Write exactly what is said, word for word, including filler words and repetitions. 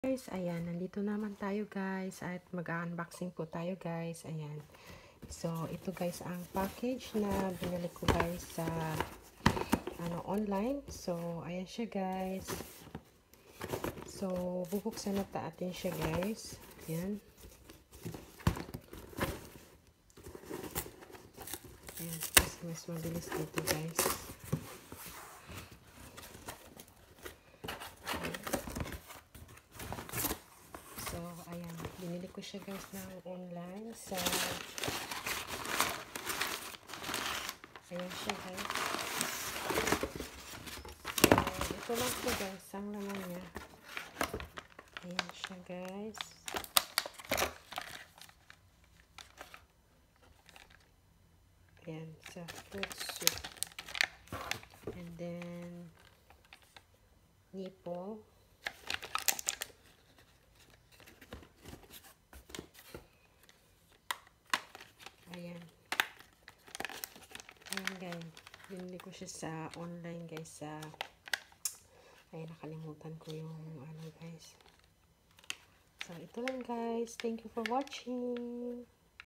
Guys, ayan, nandito naman tayo guys at mag-unboxing po tayo guys. Ayan. So, ito guys ang package na binili ko guys sa ano online. So, ayan siya guys. So, bubuksan na natin siya guys. Ayan. Ayan, mas, mas mabilis dito guys. So, ayan. Binili ko siya guys ng online sa ayan siya guys. So, ito lang po guys. Ang laman niya. Ayan siya guys. Ayan. Sa fruit soup. And then nipple. Ayan. Ayan guys. Binili ko siya sa online guys. Sa ay nakalimutan ko yung ano guys. So ito lang guys. Thank you for watching.